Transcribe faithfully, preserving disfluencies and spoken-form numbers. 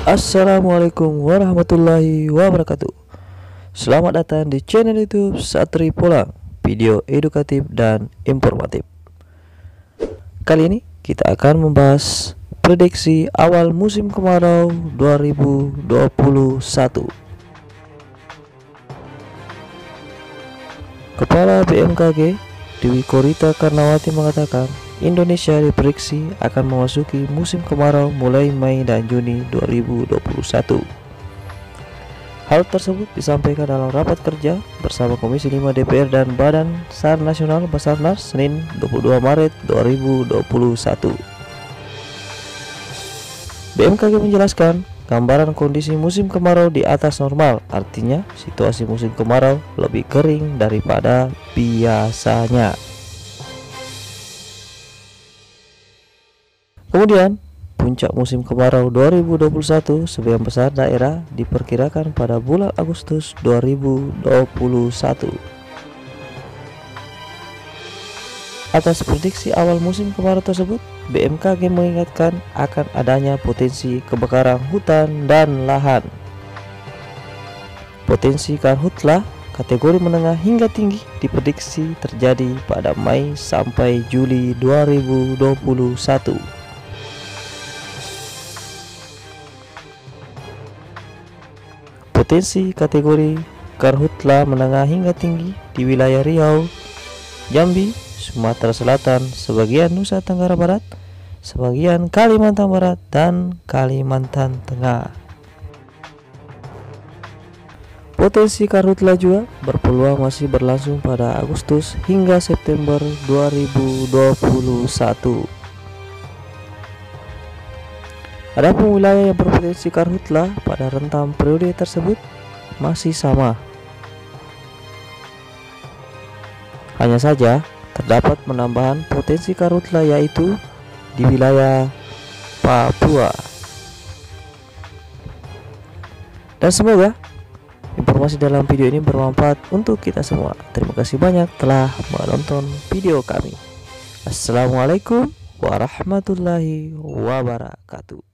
Assalamualaikum warahmatullahi wabarakatuh. Selamat datang di channel YouTube Satri Polang, video edukatif dan informatif. Kali ini kita akan membahas prediksi awal musim kemarau dua ribu dua puluh satu. Kepala B M K G Dewi Korita Karnawati mengatakan Indonesia diprediksi akan memasuki musim kemarau mulai Mei dan Juni dua ribu dua puluh satu. Hal tersebut disampaikan dalam rapat kerja bersama Komisi lima D P R dan Badan SAR Nasional Basarnas Senin dua puluh dua Maret dua ribu dua puluh satu. B M K G menjelaskan gambaran kondisi musim kemarau di atas normal, artinya situasi musim kemarau lebih kering daripada biasanya. Kemudian, puncak musim kemarau dua ribu dua puluh satu sebagian besar daerah diperkirakan pada bulan Agustus dua ribu dua puluh satu. Atas prediksi awal musim kemarau tersebut, B M K G mengingatkan akan adanya potensi kebakaran hutan dan lahan. Potensi karhutlah kategori menengah hingga tinggi diprediksi terjadi pada Mei sampai Juli dua ribu dua puluh satu. Potensi kategori karhutla menengah hingga tinggi di wilayah Riau, Jambi, Sumatera Selatan, sebagian Nusa Tenggara Barat, sebagian Kalimantan Barat, dan Kalimantan Tengah. Potensi karhutla juga berpeluang masih berlangsung pada Agustus hingga September dua ribu dua puluh satu. Adapun wilayah yang berpotensi karhutla pada rentang periode tersebut masih sama. Hanya saja terdapat penambahan potensi karhutla yaitu di wilayah Papua. Dan semoga informasi dalam video ini bermanfaat untuk kita semua. Terima kasih banyak telah menonton video kami. Assalamualaikum warahmatullahi wabarakatuh.